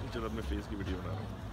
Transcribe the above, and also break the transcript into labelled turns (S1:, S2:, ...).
S1: चलो अब मैं फेस की वीडियो बना रहा हूँ।